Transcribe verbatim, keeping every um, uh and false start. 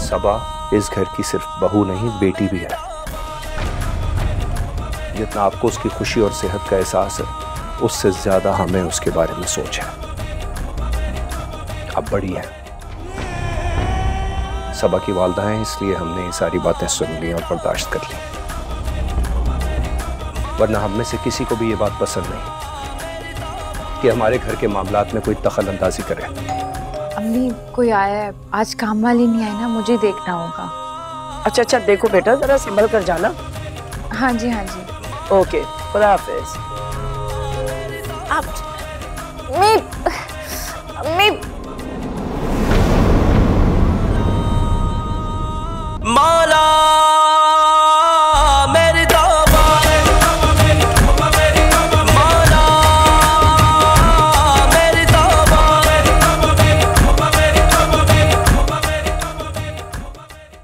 सबा इस घर की सिर्फ बहू नहीं, बेटी भी है। जितना आपको उसकी खुशी और सेहत का एहसास है, उससे ज्यादा हमें उसके बारे में सोच है। अब बड़ी है, सबा की वालदा है, इसलिए हमने ये सारी बातें सुन ली और बर्दाश्त कर ली, वरना हम में से किसी को भी ये बात पसंद नहीं कि हमारे घर के मामलात में कोई दखल अंदाजी करे। अम्मी कोई आया है, आज काम वाली नहीं आई ना, मुझे देखना होगा। अच्छा अच्छा देखो बेटा, जरा संभल कर जाना। हाँ जी हाँ जी। ओके, खुदा हाफिज। आप